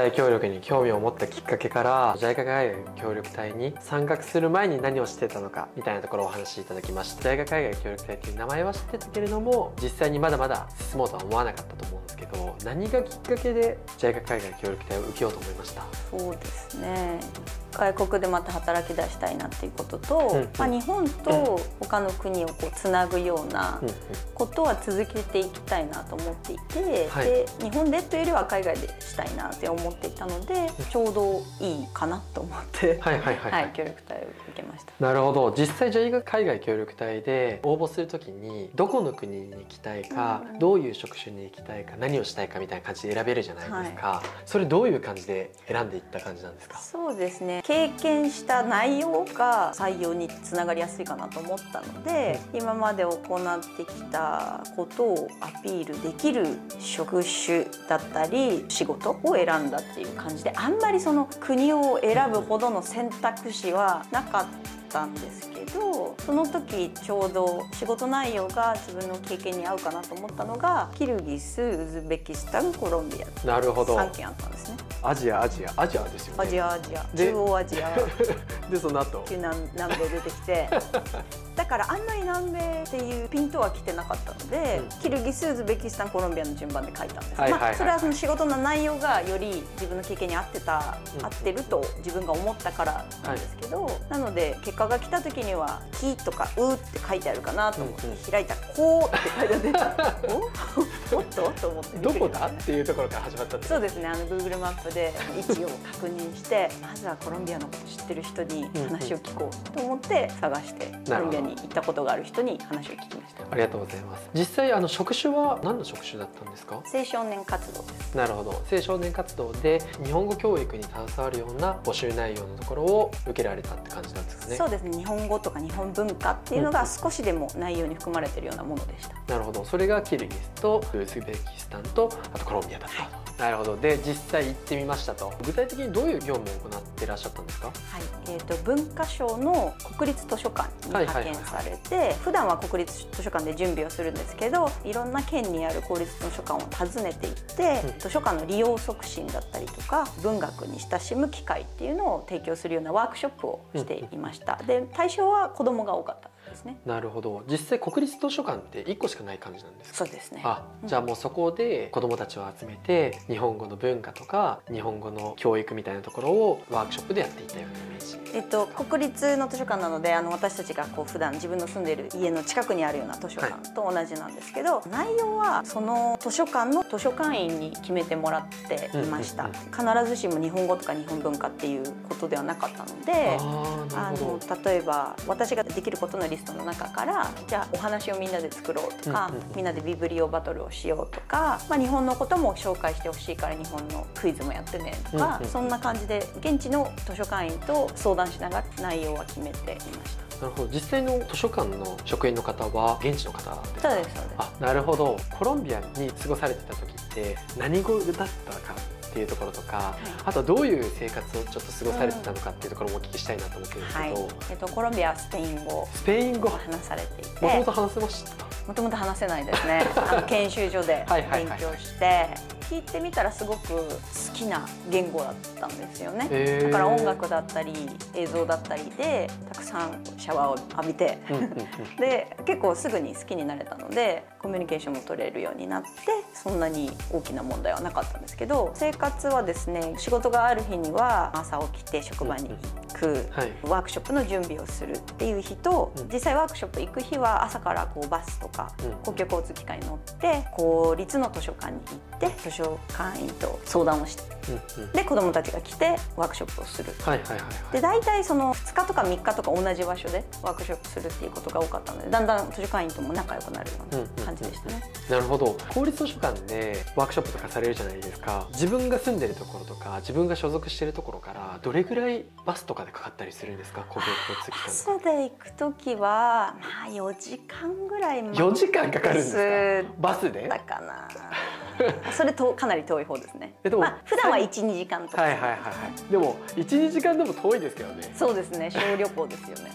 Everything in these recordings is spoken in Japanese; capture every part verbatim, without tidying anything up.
際協力に興味を持ったきっかけから ジャイカ 海外協力隊に参画する前に何をしてたのかみたいなところをお話しいただきました。 ジャイカ 海外協力隊という名前は知ってたけれども実際にまだまだ進もうとは思わなかったと思うんですけど、何がきっかけで ジャイカ 海外協力隊を受けようと思いました？ そうですね、外国でまた働き出したいなっていうことと、 うんうん、 まあ、日本と他の国をこうつなぐようなことは続けていきたいなと思っていて、 はい、 で日本でというよりは海外でしたいなって思っていたので、ちょうどいいかなと思って協力隊を受けました。 なるほど。実際 ジャイカ 海外協力隊で応募するときにどこの国に行きたいか、うん、どういう職種に行きたいか、何をしたいかみたいな感じで選べるじゃないですか、はい、それどういう感じで選んでいった感じなんですか？ そうですね、経験した内容が採用につながりやすいかなと思ったので、うん、今まで行ってきたことをアピールできる職種だったり仕事を選んだっていう感じで、あんまりその国を選ぶほどの選択肢はなかったんですけど、その時ちょうど仕事内容が自分の経験に合うかなと思ったのがキルギス、ウズベキスタン、コロンビア、 なるほど、 さんけんあったんですね。 アジアアジアアジアですよね。 アジアアジア中央アジアでその後南南米出てきてだからあんまり南米っていうピントは来てなかったので、うん、キルギス、ウズベキスタン、コロンビアの順番で書いたんです。まあそれはその仕事の内容がより自分の経験に合ってた、うん、合ってると自分が思ったからなんですけど、はい、なので結果が来た時には「き」とか「う」って書いてあるかなと思って開いたら「こう」って書いてあっておおっとと思ってどこだっていうところから始まったって。 そうですね、あの Google マップで位置を確認してまずはコロンビアのこと知ってる人に話を聞こうと思って探してコロンビアに行ったことがある人に話を聞きました。 ありがとうございます。実際あの職種は何の職種だったんですか？ 青少年活動です。 なるほど、青少年活動で日本語教育に携わるような募集内容のところを受けられたって感じなんですかね？ そうですね、日本語とか日本文化っていうのが少しでも内容に含まれているようなものでした。 なるほど、それがキルギスとウズベキスタンとあとコロンビアだったと、はい、なるほど。で実際行ってみましたと。具体的にどういう業務を行っていらっしゃったんですか？はい、 えーと、文科省の国立図書館に派遣されて、普段は国立図書館で準備をするんですけど、いろんな県にある公立図書館を訪ねていって、うん、図書館の利用促進だったりとか文学に親しむ機会っていうのを提供するようなワークショップをしていました。うん、で対象は子どもが多かったですね。 なるほど。実際国立図書館っていっこしかない感じなんですか？ そうですね。 あ、じゃあもうそこで子どもたちを集めて日本語の文化とか日本語の教育みたいなところをワークショップでやっていたようなイメージ。 えっと、国立の図書館なので、あの私たちがこう普段自分の住んでいる家の近くにあるような図書館と同じなんですけど、はい、内容はその図書館の図書館員に決めてもらっていました。必ずしも日本語とか日本文化っていうことではなかったので、あの例えば私ができることのリストの中からじゃあお話をみんなで作ろうとか、みんなでビブリオバトルをしようとか、まあ、日本のことも紹介してほしいから日本のクイズもやってねとか、そんな感じで現地の図書館員と相談しながら内容は決めていました。 なるほど。実際の図書館の職員の方は現地の方ですか？ そうですそうです。 あ、なるほど。コロンビアに過ごされてた時って何語だったかっていうところとか、はい、あとどういう生活をちょっと過ごされてたのかっていうところもお聞きしたいなと思ってるんですけど、はい、 えっと、コロンビアはスペイン語スペイン語話されていて、 もともと話せました？ もともと話せないですね。あの研修所で勉強して聞いてみたらすごく好きな言語だったんですよね。だから音楽だったり映像だったりでたくさんシャワーを浴びてで結構すぐに好きになれたのでコミュニケーションも取れるようになってそんなに大きな問題はなかったんですけど、生活はですね、仕事がある日には朝起きて職場に行く、はい、ワークショップの準備をするっていう日と、実際ワークショップ行く日は朝からこうバスとか公共交通機関に乗って公立の図書館に行って図書館員と相談をして、うんうん、で子どもたちが来てワークショップをする。で大体そのふつかとかみっかとか同じ場所でワークショップするっていうことが多かったので、だんだん図書館員とも仲良くなるような感じでしたね。 うんうん、なるほど。公立図書館でワークショップとかされるじゃないですか。自分が住んでるところとか自分が所属してるところからどれぐらいバスとかでかかったりするんですか？公共交通機関。バスで行く時はまあよじかんぐらいよじかんかかるんですか？バスで？ だかな。それとかなり遠い方ですね。でも、まあ、普段はいち、にじかんとか。 はいはいはいはい。でもいち、にじかんでも遠いですけどね。 そうですね。小旅行ですよね。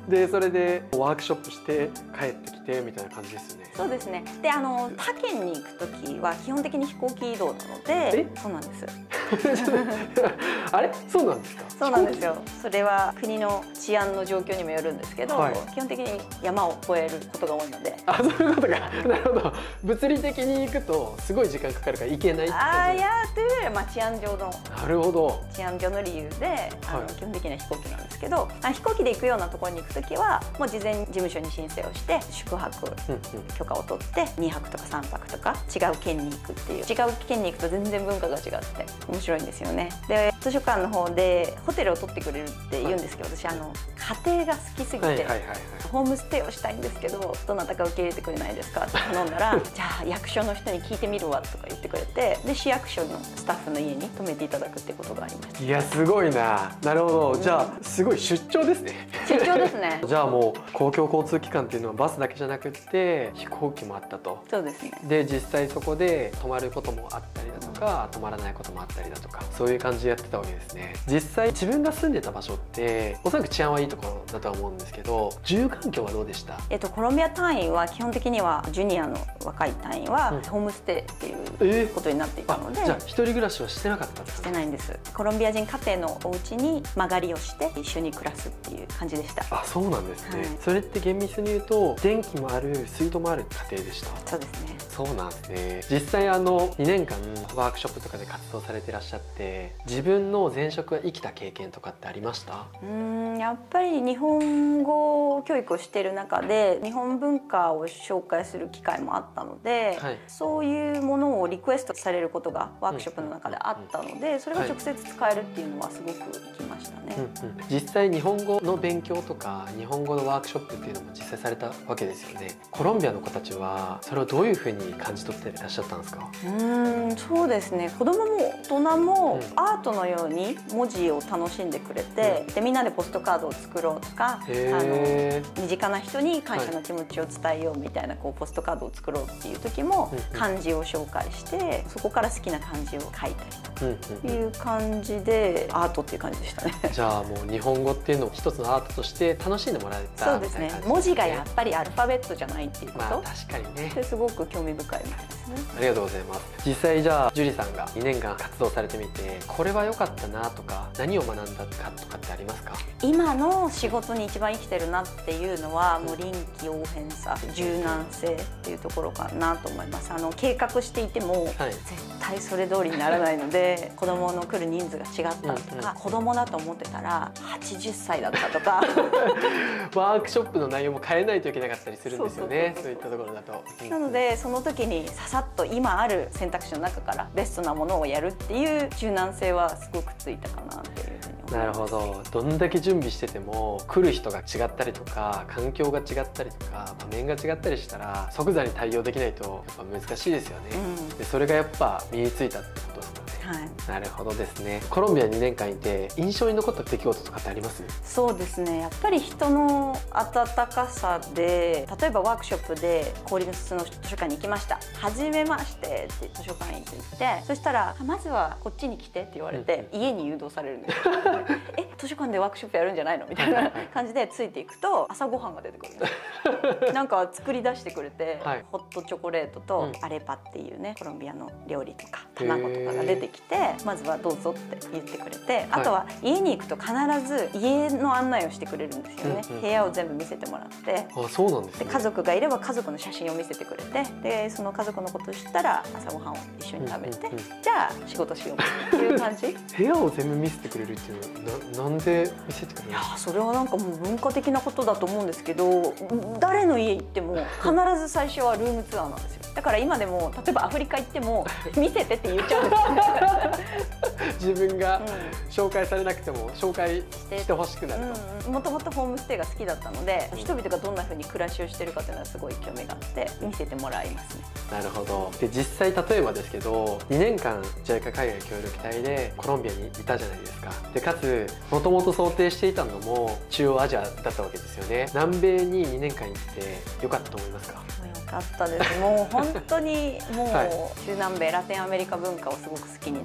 でそれでワークショップして帰ってきてみたいな感じですよね。 そうですね。であの他県に行く時は基本的に飛行機移動なので、そうなんです。 あれそうなんですか。 そうなんですよ。それは国の治安の状況にもよるんですけど、はい、基本的に山を越えることが多いので。 あ、そういうことか。なるほど。物理的に行くとすごい時間かかるから行けないって感じ。 あ、いやというよりはまあ治安上の。 なるほど。 治安上の理由で、あの、はい、基本的には飛行機なんですけど、飛行機で行くようなところに行くときはもう事前に事務所に申請をして宿泊許可を取ってにはくとかさんぱくとか違う県に行くっていう。違う県に行くと全然文化が違って面白いんですよね。で図書館の方でホテルを取ってくれるって言うんですけど、はい、私あの家庭が好きすぎてホームステイをしたいんですけどどなたか受け入れてくれないですかって頼んだらじゃあ役所の人に聞いてみるわとか言ってくれて、で市役所のスタッフの家に泊めていただくってことがありました。 いやすごいな。なるほど、うん、じゃあすごい出張ですね。 出張ですね。 じゃあもう公共交通機関っていうのはバスだけじゃなくって飛行機もあったと。 そうですね。 で実際そこで泊まることもあったりだとか、泊まらないこともあったりだとか、そういう感じでやってたわけですね。実際自分が住んでた場所っておそらく治安はいいところだとは思うんですけど、住環境はどうでした？ えっとコロンビア隊員は基本的にはジュニアの若い隊員はホームステイっていうことになっていたので、 うん、じゃあ一人暮らしはしてなかったんですか？ してないんです。コロンビア人家庭のお家に間借りをして一緒に暮らすっていう感じでした。 あ、そうなんですね。 はい、 それって厳密に言うと電気もある水道もある家庭でした？ そうですね。 そうなんですね。実際あのにねんかんワークショップとかで活動されていらっしゃって、自分の前職が生きた経験とかってありました？ うーん、やっぱり日本語教育をしている中で日本文化を紹介する機会もあったので、はい、そういうものをリクエストされることがワークショップの中であったので、それが直接使えるっていうのはすごく生きましたね。 うんうん、実際日本語の勉強とか日本語のワークショップっていうのも実際されたわけですよね。コロンビアの子たちはそれをどういうふうに感じ取っていらっしゃったんですか？ うーん、そうですね。子供も大人もアートのように文字を楽しんでくれて、うん、でみんなでポストカードを作ろうとか、あの身近な人に感謝の気持ちを伝えようみたいなこうポストカードを作ろうっていう時も漢字を紹介して、そこから好きな漢字を書いたりという感じでアートっていう感じでしたね。 じゃあもう日本語っていうのを一つのアートとして楽しんでもらえたみたいな感じですね。 そうですね。文字がやっぱりアルファベットじゃないっていうこと、まあ確かにね。 すごく興味深いみたいですね。 ありがとうございます。実際じゃあジュリさんがにねんかん活動されてみてこれは良かったなとか何を学んだかとかってありますか？ 今の仕事に一番生きてるなっていうのはもう臨機応変さ、柔軟性っていうところかなと思います。あの計画していても、はい、絶対それ通りにならないので子供の来る人数が違ったとか、うんうん、子供だと思ってたらはちじゅっさいだったとかワークショップの内容も変えないといけなかったりするんですよね。そういったところだと。 なのでその時にささっと今ある選択肢の中からベストなものをやるっていう柔軟性はすごくついたかなっていうふうに思います。 なるほど。どんだけ準備してても来る人が違ったりとか環境が違ったりとか場面が違ったりしたら即座に対応できないとやっぱ難しいですよね。うん、でそれがやっぱ身についたってことですかね。はい、なるほどですね。コロンビアにねんかんいて印象に残った出来事とかってあります？ そうですね。やっぱり人の温かさで、例えばワークショップで公立の図書館に行きました。はじめましてって図書館に行って、そしたらまずはこっちに来てって言われて、うん、家に誘導されるんですよ。え、図書館でワークショップやるんじゃないのみたいな感じでついていくと朝ごはんが出てくるんですよ。なんか作り出してくれて、はい、ホットチョコレートとアレパっていうね、コロンビアの料理とか卵とかが出てきて、まずはどうぞって言ってくれて、あとは家に行くと必ず家の案内をしてくれるんですよね。うんうん、部屋を全部見せてもらって、 あ、そうなんですね。 で家族がいれば家族の写真を見せてくれて、でその家族のことを知ったら朝ごはんを一緒に食べて、うんうんうん、じゃあ仕事しようっていう感じ。 部屋を全部見せてくれるっていうのは な, なんで見せてくれるんですか？いや、 それはなんかもう文化的なことだと思うんですけど、誰の家行っても必ず最初はルームツアーなんですよ。だから今でも例えばアフリカ行っても見せてって言っちゃうんですよ。 自分が紹介されなくても紹介してほしくなると。 もともとホームステイが好きだったので、人々がどんな風に暮らしをしてるかというのはすごい興味があって見せてもらいますね。 なるほど。で実際例えばですけどにねんかん ジャイカ 海外協力隊でコロンビアにいたじゃないですか。でかつもともと想定していたのも中央アジアだったわけですよね。南米ににねんかん行ってよかったと思いますか？ よかったです。もう本当にもう中南米ラテンアメリカ文化をすごく好きになって。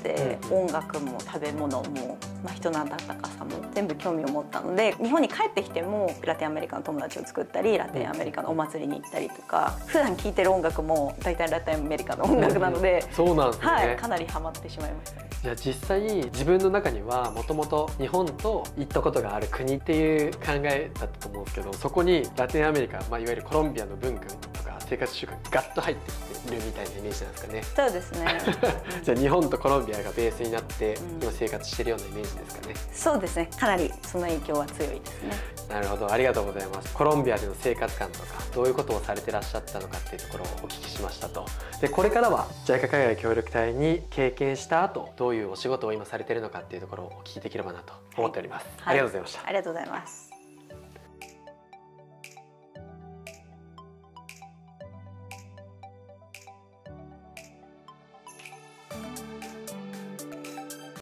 て、うん、音楽も食べ物も、まあ、人の温かさも全部興味を持ったので、日本に帰ってきてもラテンアメリカの友達を作ったりラテンアメリカのお祭りに行ったりとか、普段聴いてる音楽も大体ラテンアメリカの音楽なので、 うん、そうなんですね、 はい、かなりハマってしまいましたね。 じゃあ実際自分の中にはもともと日本と行ったことがある国っていう考えだったと思うんですけど、そこにラテンアメリカ、まあ、いわゆるコロンビアの文化とか生活習慣がガッと入ってきてるみたいなイメージなんですかね。 そうですねじゃあ日本とコロンビアがベースになって今生活してるようなイメージですかね。 そうですね、かなりその影響は強いですね。 なるほど、ありがとうございます。コロンビアでの生活感とかどういうことをされてらっしゃったのかっていうところをお聞きしましたと。でこれからは ジャイカ 海外協力隊に経験した後どういうお仕事を今されてるのかっていうところをお聞きできればなと思っております、はい、ありがとうございました。 ありがとうございます。